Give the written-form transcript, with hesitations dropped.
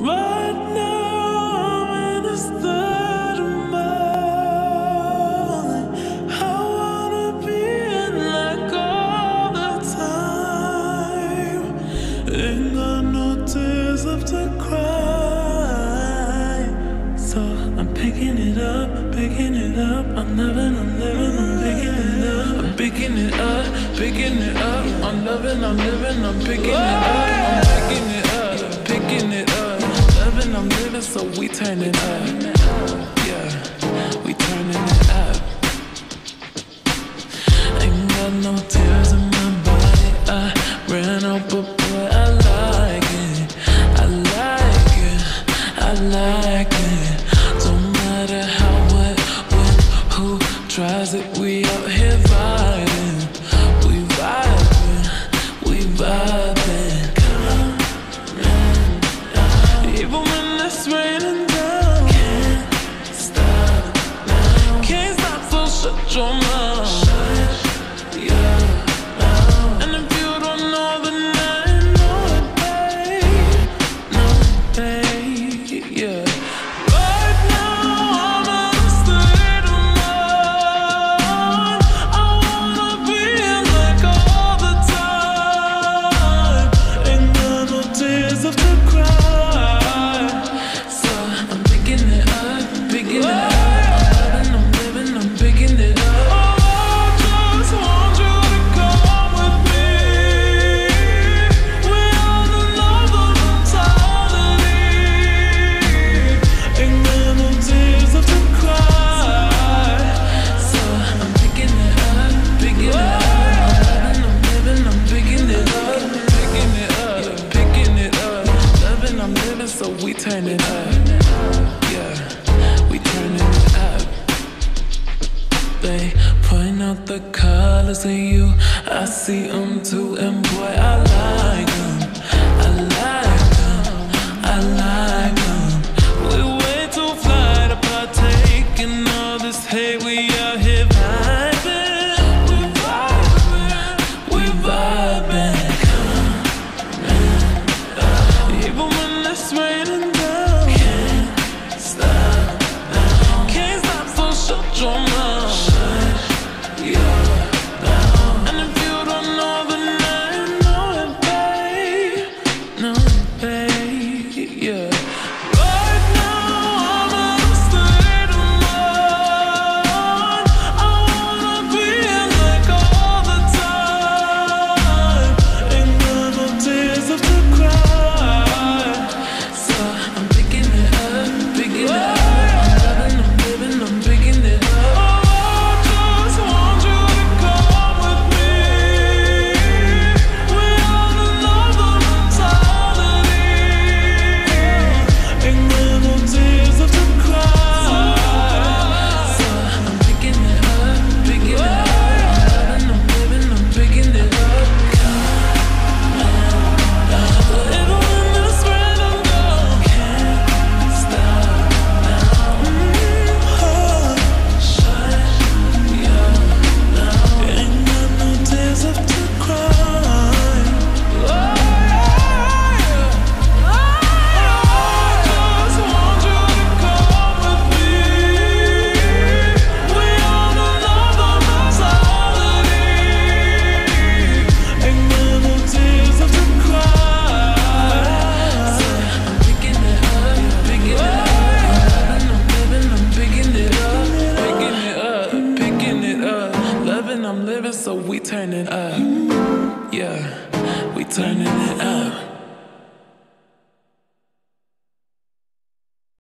Right now I'm in a state of mind. I wanna be in like all the time. Ain't got no tears left to cry. So I'm picking it up, picking it up. I'm living, I'm living, I'm picking it up. I'm picking it up, picking it up. I'm living, I'm living, I'm picking it up. I'm picking it up, picking it up. I'm living, so we turning up. Yeah, we turning it up. Ain't got no tears in my body. I ran out, but boy, I like it. I like it, I like it. Don't matter how, what, when, who tries it. We out here vibing. We vibing, we vibing. Even when it's raining down, can't stop now. Can't stop, so shut your mouth. Shut your mouth. And if you don't know, then I know it, babe. No, babe, yeah. Right now I'm in a state of mind. I wanna be in like all the time. Ain't got no tears left to cry. So we turn it up, yeah, we turning it up. They point out the colors of you, I see them too, and boy, I like them, I like them, I like them. We way too fly to partake in all this hate, we out here vibing, we vibing, we vibing. Even when it's raining down, can't stop now. Can't stop, so shut your mouth. Shut your mouth. And if you don't know, then I know it, babe. No, babe, yeah. Right now I'm in a state of mind. I wanna be in like all the time. Ain't got no tears left to cry. I'm living, so we turning up. Yeah, we turning it up.